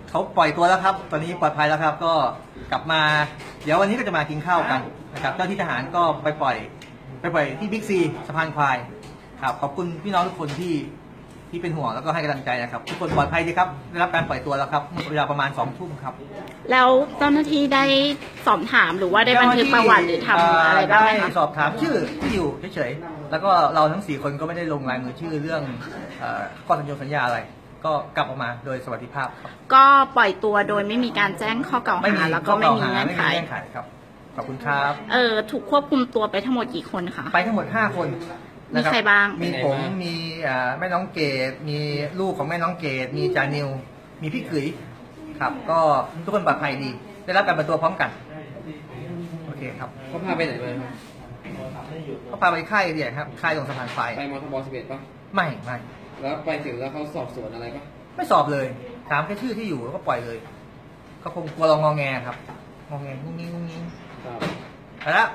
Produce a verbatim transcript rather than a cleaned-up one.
เขาปล่อยตัวแล้วครับตอนนี้ปลอดภัยแล้วครับก็กลับมาเดี๋ยววันนี้ก็จะมากินข้าวกันนะครับเจ้าที่ทหารก็ไปปล่อยไปปล่อยที่บิ๊กซีสะพานควายครับขอบคุณพี่น้องทุกคนที่ที่เป็นห่วงแล้วก็ให้กำลังใจนะครับทุกคนปลอดภัยดีครับได้รับการปล่อยตัวแล้วครับเวลาประมาณสองทุ่มครับแล้วเจ้าหน้าที่ได้สอบถามหรือว่าได้บันทึกประวัติหรือทำอะไรบ้างไหมคะสอบถามชื่อที่อยู่เฉยๆแล้วก็เราทั้งสี่คนก็ไม่ได้ลงลายมือชื่อเรื่องข้อสัญญาสัญญาอะไรก็กลับออกมาโดยสวัสดิภาพครับก็ปล่อยตัวโดยไม่มีการแจ้งข้อกล่าวหาแล้วก็ไม่มีเงื่อนไขครับขอบคุณครับเออถูกควบคุมตัวไปทั้งหมดกี่คนคะไปทั้งหมดห้าคนมีใครบ้างมีผมมีแม่น้องเกดมีลูกของแม่น้องเกดมีจานิวมีพี่ขืยครับก็ทุกคนปลอดภัยดีได้รับการปล่อยตัวพร้อมกันโอเคครับเขาพาไปไหนมาเขาพาไปค่ายเนี่ยครับค่ายตรงสะพานไฟไปมอทบสิบเอ็ดป่ะไม่ไม่แล้วไปถึงแล้วเขาสอบสวนอะไรป่ะไม่สอบเลยถามแค่ชื่อที่อยู่แล้วก็ปล่อยเลยเขาคงกลัวเรางอแงครับงอแงงุ้งงิ้งงุ้งงิ้งไปแล้ว